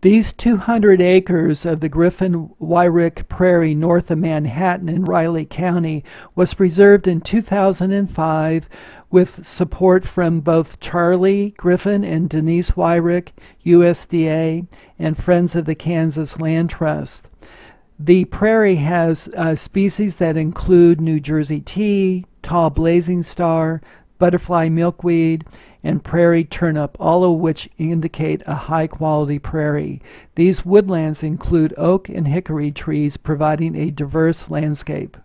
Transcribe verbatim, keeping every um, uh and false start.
These two hundred acres of the Griffin Wyrick Prairie north of Manhattan in Riley County was preserved in two thousand five with support from both Charlie Griffin and Denise Wyrick, U S D A, and Friends of the Kansas Land Trust. The prairie has uh, species that include New Jersey tea, tall blazing star, butterfly milkweed, and prairie turnip, all of which indicate a high-quality prairie. These woodlands include oak and hickory trees, providing a diverse landscape.